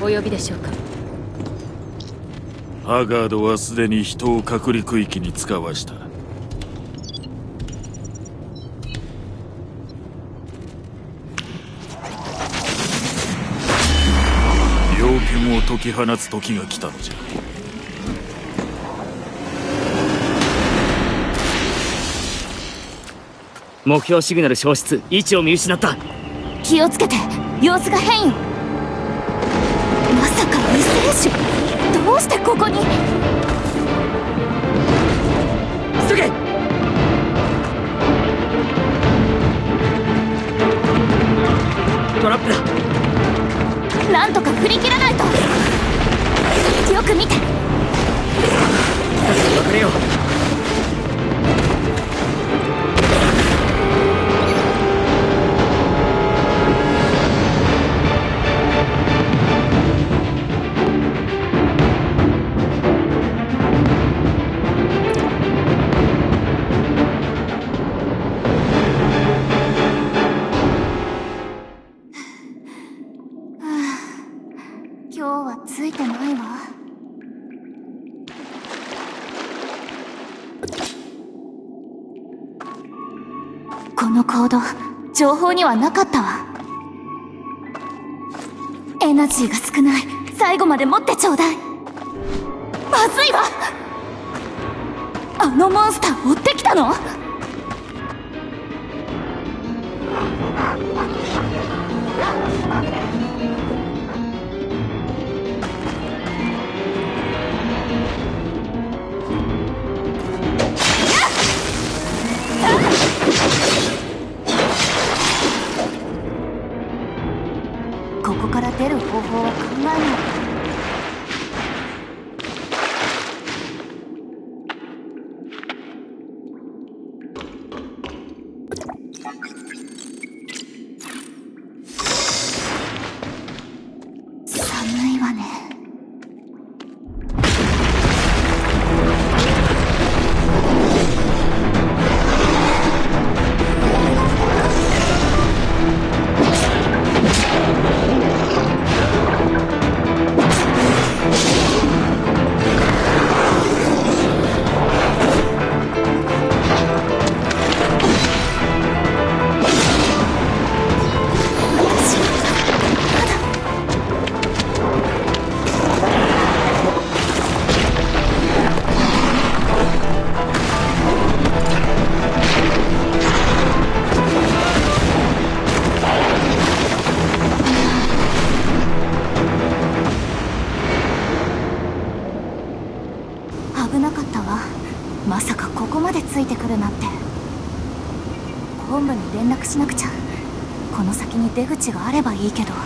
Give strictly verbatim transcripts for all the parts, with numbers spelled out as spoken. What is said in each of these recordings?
お呼びでしょうか。 ハガードはすでに人を隔離区域に使わした。猟犬を解き放つ時が来たのじゃ。 目標シグナル消失、位置を見失った。 気をつけて、様子が変よ。まさか異星種、どうしてここに。 急げ。トラップだ。 なんとか振り切らないと。よく見て。 別れよう。 今日はついてないわ。このコード、情報にはなかったわ。エナジーが少ない。最後まで持ってちょうだい。まずいわ。あのモンスター追ってきたの？ここから出る方法は考えないと。寒いわね。危なかったわ。まさかここまでついてくるなんて。本部に連絡しなくちゃ。この先に出口があればいいけど。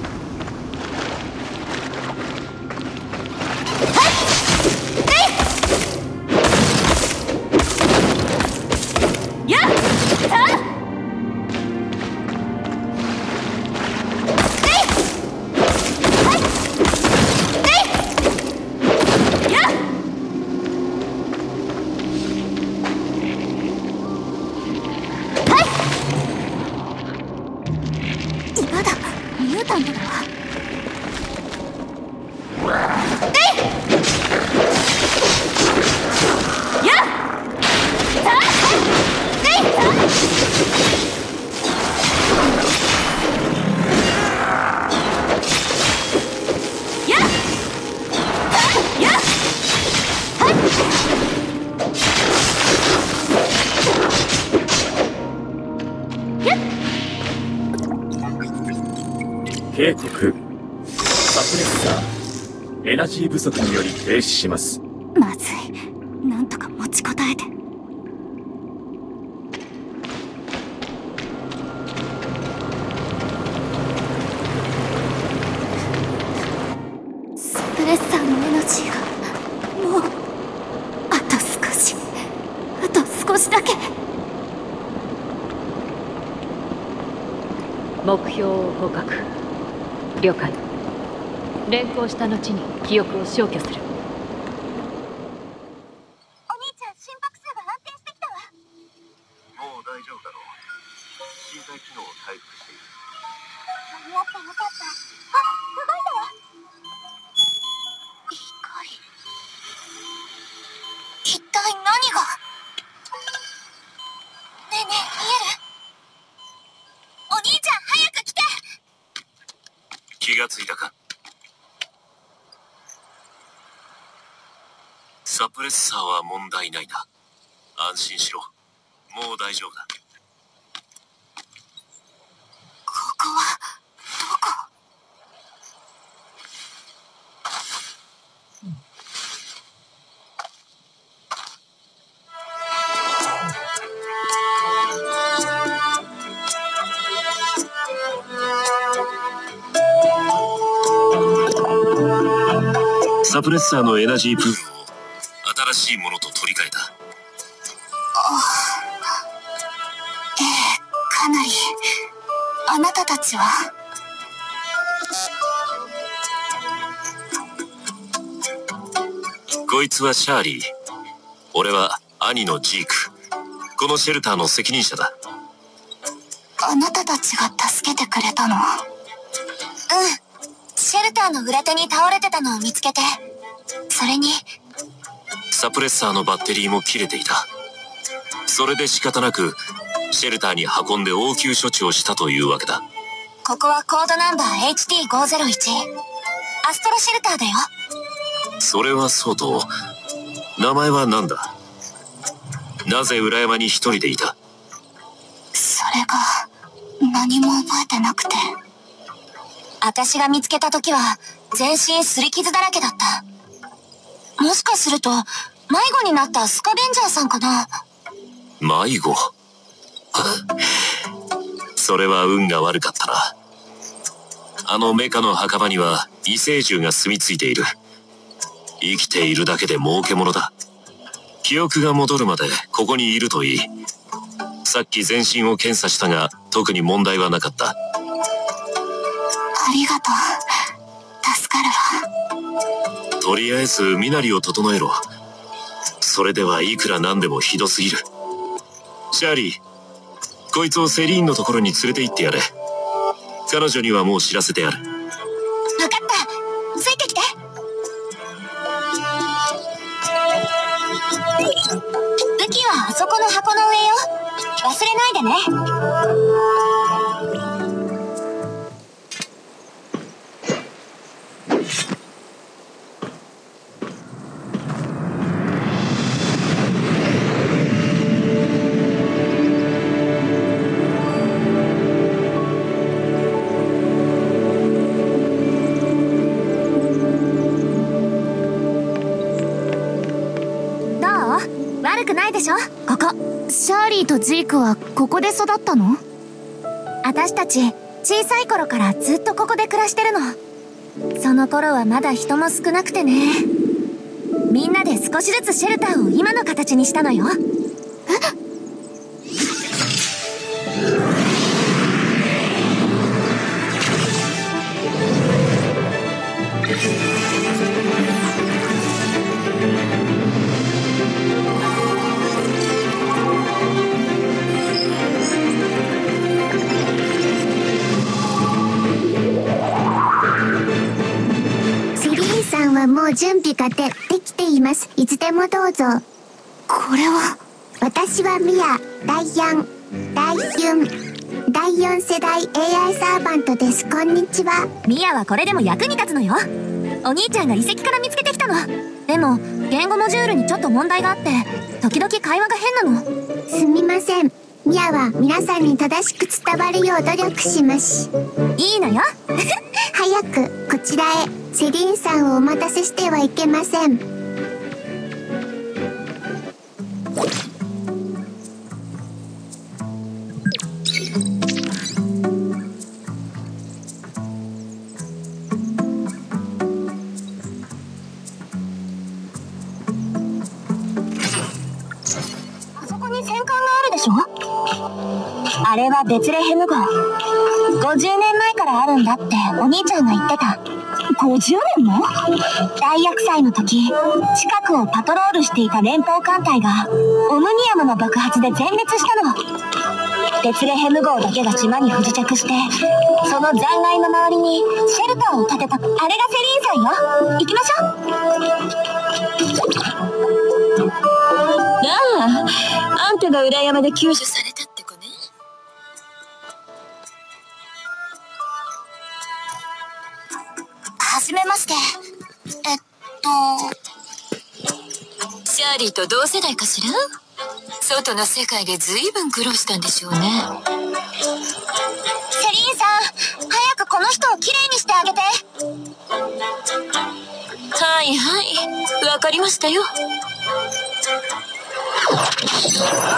今だ、ミュータントだわ。 警告。サプレッサーエナジー不足により停止します。 まずい。なんとか持ちこたえて。サプレッサーのエナジーがもうあと少し、あと少しだけ。 目標を捕獲。了解。連行した後に記憶を消去する。 お兄ちゃん、心拍数が安定してきたわ。 もう大丈夫だろう。心肺機能を回復している。 やっぱよかった。あ、動いたわ。 一体何が。ねえねえ、見える？お兄ちゃん早く来て。 気がついたか。サプレッサーは問題ないな。安心しろ。もう大丈夫だ。 ここはどこ？ サプレッサーのエナジープールを新しいものと取り替えた。 ええ、かなり。あなたたちは？ こいつはシャーリー。俺は兄のジーク。このシェルターの責任者だ。 あなたたちが助けてくれたの？うん。シェルターの裏手に倒れてたのを見つけて。それにサプレッサーのバッテリーも切れていた。それで仕方なくシェルターに運んで応急処置をしたというわけだ。 ここはコードナンバー エイチティーごーぜろいち アストロシェルターだよ。 それはそうと、名前は何だ？なぜ裏山に一人でいた？ それが何も覚えてなくて。私が見つけた時は全身擦り傷だらけだった。もしかすると迷子になったスカベンジャーさんかな。 迷子それは運が悪かったな。あのメカの墓場には異星獣が住み着いている。生きているだけで儲けものだ。記憶が戻るまでここにいるといい。さっき全身を検査したが特に問題はなかった。 ありがとう。助かるわ。 とりあえず身なりを整えろ。それではいくらなんでもひどすぎる。シャーリー、こいつをセリーンのところに連れて行ってやれ。彼女にはもう知らせてある。 分かった。ついてきて。武器はあそこの箱の上よ。忘れないでね。悪くないでしょ、ここ。シャーリーとジークはここで育ったの？私たち小さい頃からずっとここで暮らしてるの。その頃はまだ人も少なくてね。みんなで少しずつシェルターを今の形にしたのよ。え？ もう準備がで、できています。いつでもどうぞ。 これは。 私はミア、第四、第四、第四世代 エーアイ サーバントです。こんにちは。 ミアはこれでも役に立つのよ。お兄ちゃんが遺跡から見つけてきたの。でも、言語モジュールにちょっと問題があって、時々会話が変なの。 すみません。ミアは皆さんに正しく伝わるよう努力します。 いいのよ。 早く、こちらへ。セリンさんをお待たせしてはいけません。 あそこに戦艦があるでしょ？あれはベツレヘム号。ごじゅうねんまえからあるんだってお兄ちゃんが言ってた。ごじゅうねんも？大厄災の時、近くをパトロールしていた連邦艦隊がオムニアムの爆発で全滅したの。ベツレヘム号だけが島に不時着して、その残骸の周りにシェルターを建てた。あれがセリーンさんよ。行きましょう。 が裏山で救助されたって子ね。はじめまして。えっとシャーリーと同世代かしら。外の世界でずいぶん苦労したんでしょうね。セリーンさん、早くこの人をきれいにしてあげて。はいはい、わかりましたよ。